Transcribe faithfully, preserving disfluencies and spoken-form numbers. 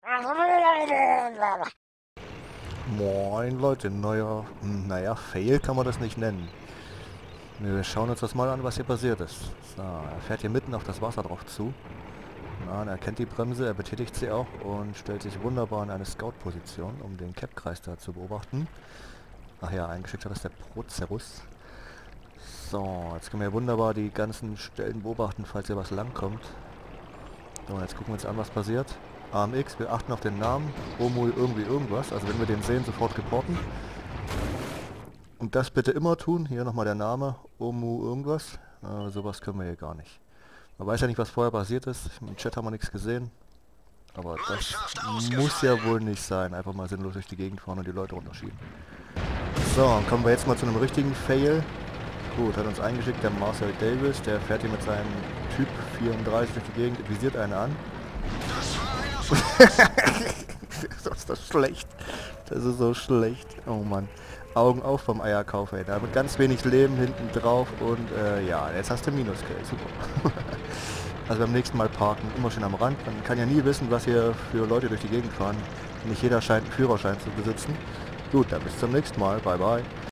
Moin Leute, neuer, hm, naja, Fail kann man das nicht nennen. Wir schauen uns das mal an, was hier passiert ist. So, er fährt hier mitten auf das Wasser drauf zu. Na, und er kennt die Bremse, er betätigt sie auch und stellt sich wunderbar in eine Scout-Position, um den Cap-Kreis da zu beobachten. Ach ja, eingeschickt hat das der Procerus. So, jetzt können wir wunderbar die ganzen Stellen beobachten, falls hier was langkommt. So, und jetzt gucken wir uns an, was passiert. A M X, wir achten auf den Namen. Omul irgendwie irgendwas. Also wenn wir den sehen, sofort reporten. Und das bitte immer tun. Hier nochmal der Name. Omu irgendwas. Äh, sowas können wir hier gar nicht. Man weiß ja nicht, was vorher passiert ist. Im Chat haben wir nichts gesehen. Aber das muss ja wohl nicht sein. Einfach mal sinnlos durch die Gegend fahren und die Leute runterschieben. So, dann kommen wir jetzt mal zu einem richtigen Fail. Gut, hat uns eingeschickt der Marcel Davis. Der fährt hier mit seinem Typ vierunddreißig durch die Gegend, visiert eine an. Das ist das schlecht. Das ist so schlecht. Oh Mann. Augen auf vom Eierkauf, ey. Da mit ganz wenig Leben hinten drauf und äh, ja, jetzt hast du Minusgeld. Super. Also beim nächsten Mal parken, immer schön am Rand. Man kann ja nie wissen, was hier für Leute durch die Gegend fahren. Nicht jeder scheint einen Führerschein zu besitzen. Gut, dann bis zum nächsten Mal. Bye bye.